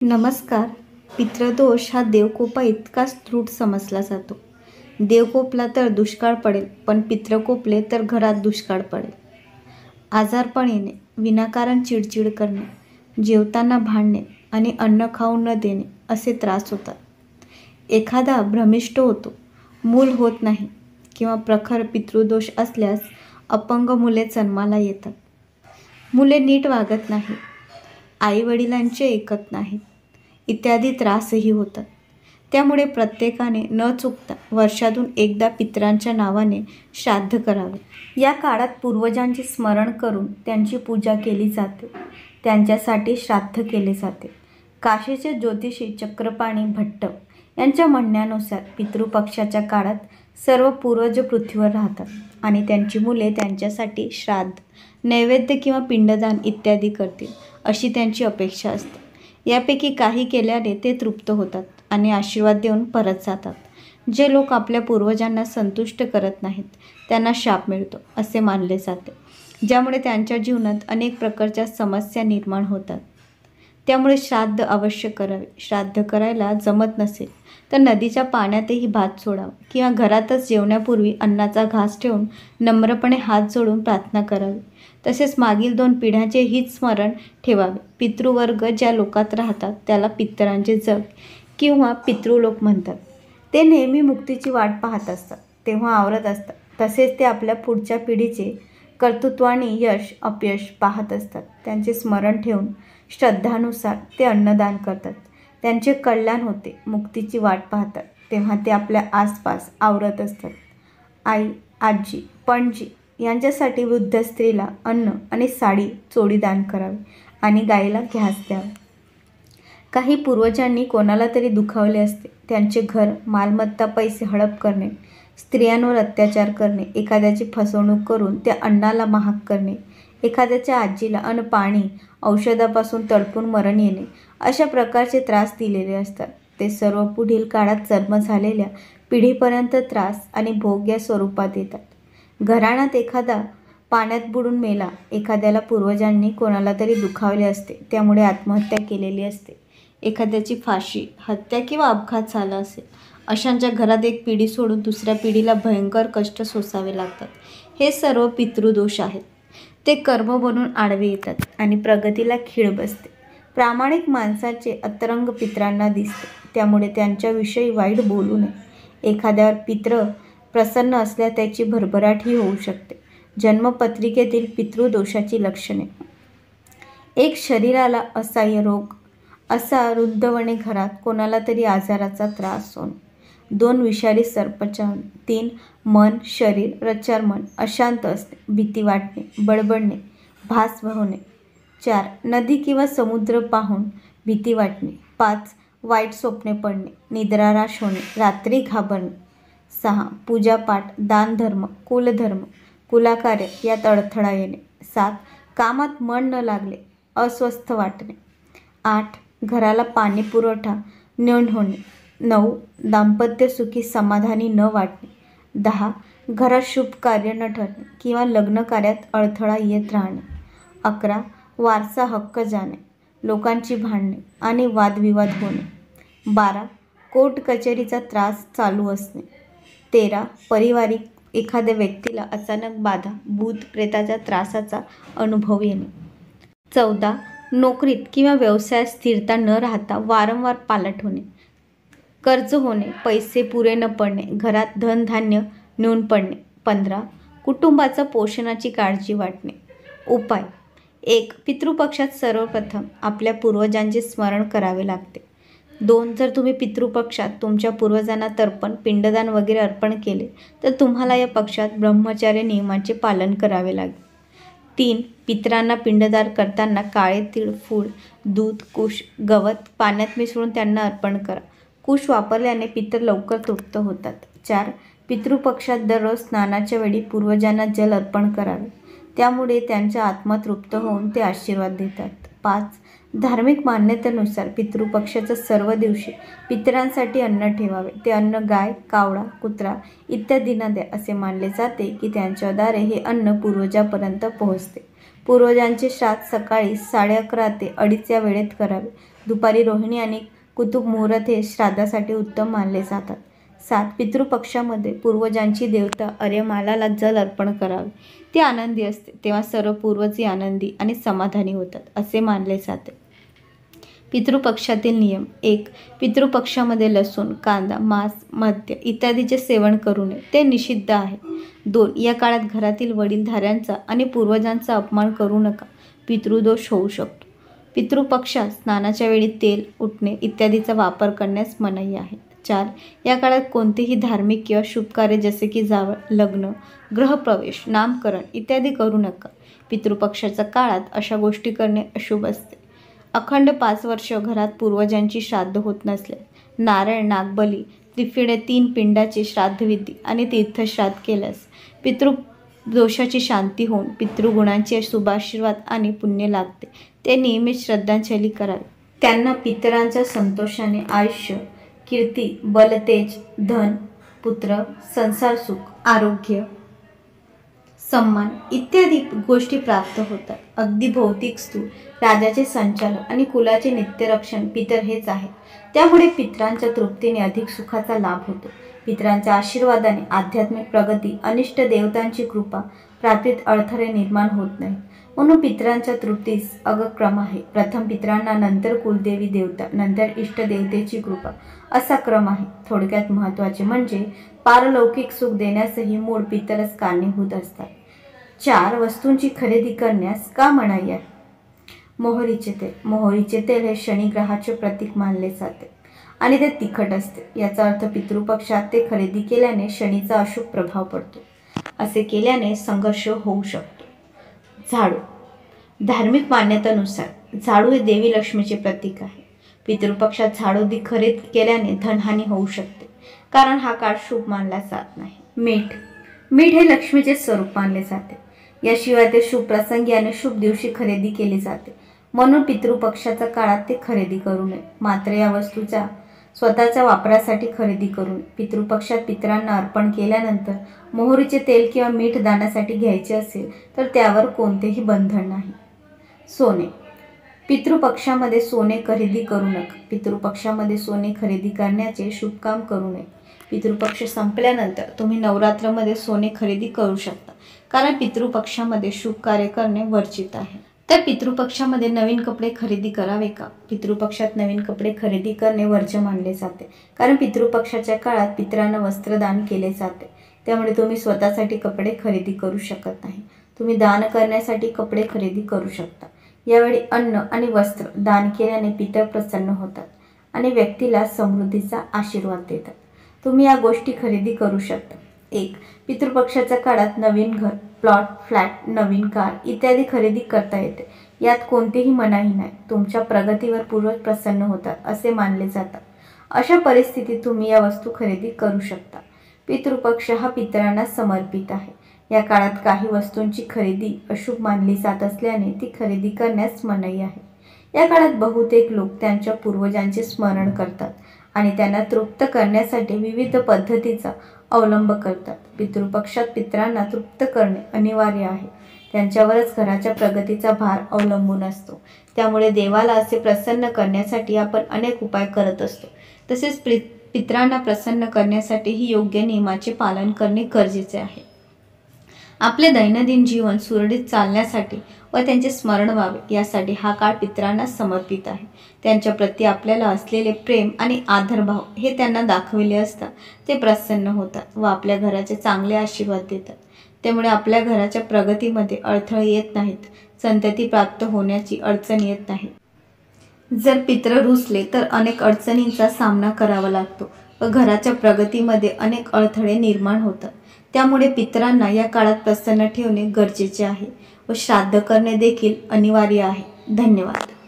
नमस्कार. पितृदोष हा देवकोपा इतकाच त्रूट समजला जातो. देव कोपला तर दुष्काळ पडेल, पण पितृ कोपले तर घरात दुष्काळ पडेल. आजारपण येणे, विनाकारण चिडचिड करणे, जेवताना भांडणे आणि अन्न खाऊ न देणे असे त्रास होतात. एखादा भ्रमिष्ट होतो, मूल होत नाही किंवा प्रखर पितृदोष असल्यास अपंग मुले जन्माला येतात. मुले नीट वागत नाहीत, आईवडिलांचे ऐकत नाहीत इत्यादी त्रासही होतात. त्यामुळे प्रत्येकाने न चुकता वर्षातून एकदा पितरांच्या नावाने श्राद्ध करावे. या काळात पूर्वजांचे स्मरण करून त्यांची पूजा केली जाते. त्यांच्यासाठी श्राद्ध केले जाते. काशीचे ज्योतिषी चक्रपाणी भट्ट यांच्या म्हणण्यानुसार पितृपक्षाच्या काळात सर्व पूर्वज पृथ्वीवर राहतात आणि त्यांची मुले त्यांच्यासाठी श्राद्ध, नैवेद्य किंवा पिंडदान इत्यादी करतील अशी त्यांची अपेक्षा असते. यापैकी काही केल्याने ते तृप्त होतात आणि आशीर्वाद देऊन परत जातात. जे लोक आपल्या पूर्वजांना संतुष्ट करत नाहीत त्यांना शाप मिळतो असे मानले जाते, ज्यामुळे त्यांच्या जीवनात अनेक प्रकारच्या समस्या निर्माण होतात. त्यामुळे श्राद्ध अवश्य करावे. श्राद्ध करायला जमत नसेल तर नदीच्या पाण्यातही भात सोडावा किंवा घरातच जेवण्यापूर्वी अन्नाचा घास ठेवून नम्रपणे हात जोडून प्रार्थना करावी. तसेच मागील 2 पिढ्यांचे हित स्मरण ठेवावे. पितृवर्ग ज्या लोकात राहतात त्याला पितरांचे जग किंवा पितृलोक म्हणतात. ते नेहमी मुक्तीची वाट पाहत असतात, तेव्हा आवरत असतात. तसेच ते आपल्या पुढच्या पिढीचे कर्तृत्व आणि यश अपयश पाहत असतात. त्यांचे स्मरण ठेवून श्रद्धानुसार ते अन्नदान करतात. त्यांचे कल्याण होते. मुक्तीची वाट पाहतात तेव्हा ते आपल्या आसपास आवरत असतात. आई, आजी, पणजी यांच्यासाठी वृद्ध स्त्रीला अन्न आणि साडी चोळी दान करावी आणि गाईला घास द्यावा. काही पूर्वजांनी कोणाला तरी दुखावले असते. त्यांचे घर, मालमत्ता, पैसे हडप करणे, स्त्रियांवर अत्याचार करणे, एखाद्याची फसवणूक करून त्या अन्नाला महाग करणे, एखाद्याच्या आजीला अन्न, पाणी, औषधापासून तडपून मरण येणे अशा प्रकारचे त्रास दिलेले असतात. ते सर्व पुढील काळात जन्म झालेल्या पिढीपर्यंत त्रास आणि भोग या स्वरूपात येतात. घराण्यात एखादा पाण्यात बुडून मेला, एखाद्याला पूर्वजांनी कोणाला तरी दुखावले असते त्यामुळे आत्महत्या केलेली असते, एखाद्याची फाशी, हत्या किंवा अपघात झाला असेल, अशांच्या घरात एक पिढी सोडून दुसऱ्या पिढीला भयंकर कष्ट सोसावे लागतात. हे सर्व पितृदोष आहेत. ते कर्म बनून आडवे येतात आणि प्रगतीला खीळ बसते. प्रामाणिक माणसाचे अंतरंग पितरांना दिसते, त्यामुळे त्यांच्याविषयी वाईट बोलू नये. एखाद्यावर पितृ प्रसन्न असल्यास त्याची भरभराटही होऊ शकते. जन्मपत्रिकेतील पितृदोषाची लक्षणे: 1. शरीराला असह्य रोग, असा रुंदवणे, घरात कोणाला तरी आजाराचा त्रास होणे. 2. विषारी सर्प चावणे. 3. मन, शरीर, रचारमन अशांत असणे, भीती वाटणे, बडबडणे, भास होणे. 4. नदी किंवा समुद्र पाहून भीती वाटणे. 5. वाईट स्वप्ने पडणे, निद्रानाश होणे, रात्री घाबरणे. 6. पूजापाठ, दानधर्म, कुलधर्म, कुलाकार्य यात अडथळा येणे. 7. कामात मन न लागले, अस्वस्थ वाटणे. 8. घराला पाणी पुरवठा न होणे. 9. दाम्पत्य सुखी समाधानी न वाटणे. 10. घरात शुभ कार्य न ठरणे किंवा लग्न कार्यात अडथळा येत राहणे. 11. वारसा हक्क जाणे, लोकांची भांडणे आणि वादविवाद होणे. 12. कोर्ट कचेरीचा त्रास चालू असणे. 13. पारिवारिक एखाद्या व्यक्तीला अचानक बाधा, भूत प्रेताच्या त्रासाचा अनुभव येणे. 14. नोकरीत किंवा व्यवसायात स्थिरता न राहता वारंवार पालट होणे. कर्ज होणे, पैसे पुरे न पडणे, घरात धनधान्य नेऊन पडणे. 15. कुटुंबाचा पोषणाची काळजी वाटणे. उपाय: 1. पितृपक्षात सर्वप्रथम आपल्या पूर्वजांचे स्मरण करावे लागते. 2. जर तुम्ही पितृपक्षात तुमच्या पूर्वजांना तर्पण, पिंडदान वगैरे अर्पण केले तर तुम्हाला या पक्षात ब्रह्मचर्य नियमांचे पालन करावे लागेल. 3. पितरांना पिंडदान करताना काळे तीळ, फूल, दूध, कुश, गवत पाण्यात मिसळून त्यांना अर्पण करा. कुश वापरल्याने पितर लवकर तृप्त होतात. 4. पितृपक्षात दररोज स्नानाच्या वेळी पूर्वजांना जल अर्पण करावे, त्यामुळे त्यांचा आत्मा तृप्त होऊन ते आशीर्वाद देतात. 5. धार्मिक मान्यतेनुसार पितृपक्षाच्या सर्व दिवशी पितरांसाठी अन्न ठेवावे. ते अन्न गाय, कावळा, कुत्रा इत्यादींना द्या. असे मानले जाते की त्यांच्याद्वारे हे अन्न पूर्वजांपर्यंत पोहोचते. पूर्वजांचे श्राद्ध सकाळी 11:30 ते 2:30 या वेळेत करावे. दुपारी रोहिणी आणि कुतुब मुहूर्त हे श्राद्धासाठी उत्तम मानले जातात. 7. पितृपक्षामध्ये पूर्वजांची देवता अर्यमालाला जल अर्पण करावे. ती आनंदी असते तेव्हा सर्व पूर्वजही आनंदी आणि समाधानी होतात असे मानले जाते. पितृपक्षातील नियम. 1. पितृपक्षामध्ये लसूण, कांदा, मांस, मद्य इत्यादीचे सेवन करू नये, ते निषिद्ध आहे. 2. या काळात घरातील वडीलधाऱ्यांचा आणि पूर्वजांचा अपमान करू नका, पितृदोष होऊ शकतो. पितृपक्षात स्नानाच्या वेळी तेल, उटणे इत्यादीचा वापर करण्यास मनाई आहे. 4. या काळात कोणतेही धार्मिक किंवा शुभ कार्य जसे की जावळ, लग्न, गृहप्रवेश, नामकरण इत्यादी करू नका. पितृपक्षाच्या काळात अशा गोष्टी करणे अशुभ असते. अखंड 5 वर्ष घरात पूर्वजांची श्राद्ध होत नसल्यास नारायण, नागबली, त्रिफिडे 3 पिंडाचे श्राद्धविधी आणि तीर्थश्राद्ध केल्यास पितृदोषाची शांती होऊन पितृगुणांचे शुभाशीर्वाद आणि पुण्य लागते. ते नियमित श्रद्धांजली करावी. त्यांना पितरांच्या संतोषाने आयुष्य, कीर्ती, बलतेज, धन, पुत्र, संसार सुख, आरोग्य, सन्मान इत्यादी गोष्टी प्राप्त होतात. अगदी भौतिक स्थूल राजाचे संचालन आणि कुलाचे नित्यरक्षण पितर हेच आहे. त्यामुळे पितरांच्या तृप्तीने अधिक सुखाचा लाभ होतो. पितरांच्या आशीर्वादाने आध्यात्मिक प्रगती, अनिष्ट देवतांची कृपा प्राप्तीत अडथळे निर्माण होत नाही. म्हणून पितरांच्या तृप्तीस अग्रक्रम आहे. प्रथम पितरांना, नंतर कुलदेवी देवता, नंतर इष्टदेवतेची कृपा असा क्रम आहे. थोडक्यात महत्त्वाचे म्हणजे पारलौकिक सुख देण्यासही मूळ पितरच कारणीभूत असतात. 4. वस्तूंची खरेदी करण्यास का मनाई आहे? मोहरीचे तेल. मोहरीचे तेल हे शनी ग्रहाचे प्रतीक मानले जाते आणि ते तिखट असते. याचा अर्थ पितृपक्षात ते खरेदी केल्याने शनीचा अशुभ प्रभाव पडतो. असे केल्याने संघर्ष होऊ शकतो. झाडू. धार्मिक मान्यतेनुसार झाडू हे देवी लक्ष्मीचे प्रतीक आहे. पितृपक्षात झाडू खरेदी केल्याने धनहानी होऊ शकते, कारण हा काळ शुभ मानला जात नाही. मीठ. मीठ हे लक्ष्मीचे स्वरूप मानले जाते. याशिवाय ते शुभ प्रसंगी आणि शुभ दिवशी खरेदी केले जाते. म्हणून पितृपक्षाच्या काळात ते खरेदी करू नये. मात्र या वस्तूचा स्वतःच्या वापरासाठी खरेदी करू नये. पितृपक्षात पितरांना अर्पण केल्यानंतर मोहरीचे तेल किंवा मीठ दानासाठी घ्यायचे असेल तर त्यावर कोणतेही बंधन नाही. सोने. पितृपक्षामध्ये सोने खरेदी करू नका. पितृपक्षामध्ये सोने खरेदी करण्याचे शुभ काम करू नये. पितृपक्ष संपल्यानंतर तुम्ही नवरात्रमध्ये सोने खरेदी करू शकता, कारण पितृपक्षामध्ये शुभ कार्य करणे वर्जित आहे. तर पितृपक्षामध्ये नवीन कपडे खरेदी करावे का? पितृपक्षात नवीन कपडे खरेदी करणे वर्ज्य मानले जाते, कारण पितृपक्षाच्या काळात पितरांना वस्त्रदान केले जाते. त्यामुळे तुम्ही स्वतःसाठी कपडे खरेदी करू शकत नाही. तुम्ही दान करण्यासाठी कपडे खरेदी करू शकता. यावेळी अन्न आणि वस्त्र दान केल्याने पितर प्रसन्न होतात आणि व्यक्तीला समृद्धीचा आशीर्वाद देतात. तुम्ही या गोष्टी खरेदी करू शकता. 1. पितृपक्षाच्या काळात नवीन घर, प्लॉट, फ्लॅट, नवीन कार इत्यादी खरेदी करता येते. यात कोणतीही मनाई नाही. तुमच्या प्रगतीवर पूर्वज प्रसन्न होतात असे मानले जातात. अशा परिस्थितीत तुम्ही या वस्तू खरेदी करू शकता. पितृपक्ष हा पितरांना समर्पित आहे. या काळात काही वस्तूंची खरेदी अशुभ मानली जात असल्याने ती खरेदी करण्यास मनाई आहे. या काळात बहुतेक लोक त्यांच्या पूर्वजांचे स्मरण करतात आणि त्यांना तृप्त करण्यासाठी विविध पद्धतीचा अवलंब करतात. पितृपक्षात पितरांना तृप्त करणे अनिवार्य आहे. त्यांच्यावरच घराच्या प्रगतीचा भार अवलंबून असतो. त्यामुळे देवाला असे प्रसन्न करण्यासाठी आपण अनेक उपाय करत असतो. तसेच पितरांना प्रसन्न करण्यासाठीही योग्य नियमाचे पालन करणे गरजेचे आहे. आपले दैनंदिन जीवन सुरळीत चालण्यासाठी व त्यांचे स्मरण व्हावे यासाठी हा काळ पितरांना समर्पित आहे. त्यांच्या प्रती आपल्याला असलेले प्रेम आणि आदरभाव हे त्यांना दाखविले असता ते प्रसन्न होतात व आपल्या घराचे चांगले आशीर्वाद देतात. त्यामुळे आपल्या घराच्या प्रगतीमध्ये अडथळे येत नाहीत. संतती प्राप्त होण्याची अडचण येत नाही. जर पितर रुसले तर अनेक अडचणींचा सामना करावा लागतो व घराच्या प्रगतीमध्ये अनेक अडथळे निर्माण होतात. त्यामुळे पितरांना या काळात प्रसन्न ठेवणे गरजेचे आहे व श्राद्ध करणे देखील अनिवार्य आहे. धन्यवाद.